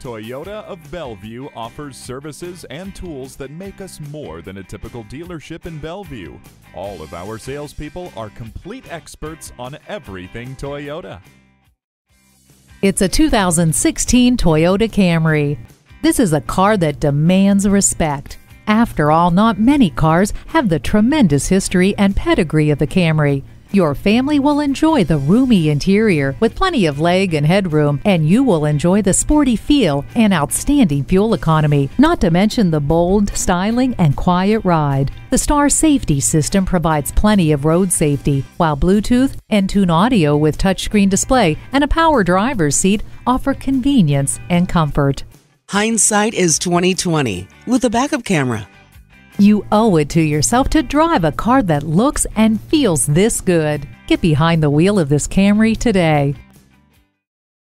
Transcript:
Toyota of Bellevue offers services and tools that make us more than a typical dealership in Bellevue. All of our salespeople are complete experts on everything Toyota. It's a 2016 Toyota Camry. This is a car that demands respect. After all, not many cars have the tremendous history and pedigree of the Camry. Your family will enjoy the roomy interior with plenty of leg and headroom, and you will enjoy the sporty feel and outstanding fuel economy, not to mention the bold styling and quiet ride. The Star Safety System provides plenty of road safety, while Bluetooth, Entune audio with touchscreen display, and a power driver's seat offer convenience and comfort. Hindsight is 20/20 with a backup camera. You owe it to yourself to drive a car that looks and feels this good. Get behind the wheel of this Camry today.